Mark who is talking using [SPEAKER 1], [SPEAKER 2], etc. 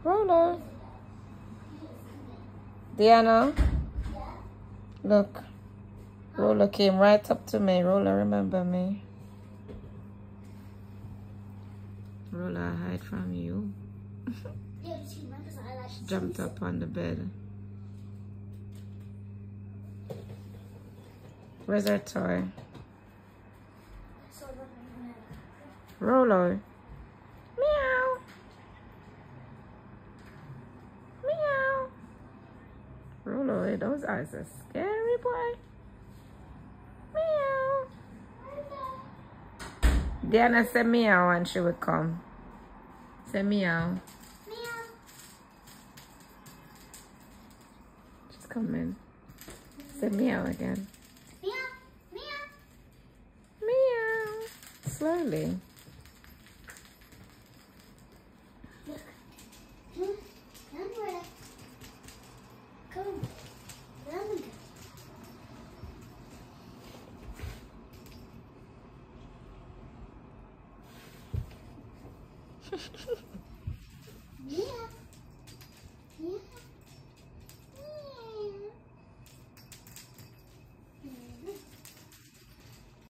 [SPEAKER 1] Rolo. Diana. Look. Rolo came right up to me. Rolo, remember me. Rolo, I hide from you. She jumped up on the bed. Where's her toy? Rolo. Meow. Meow. Rolo, those eyes are scary, boy. Meow. Diana said meow and she would come. Say meow.
[SPEAKER 2] Meow.
[SPEAKER 1] She's coming. Say meow again.
[SPEAKER 2] Meow. Meow.
[SPEAKER 1] Meow. Slowly.
[SPEAKER 2] Look. Come, Rolo. Come. Come. Yeah.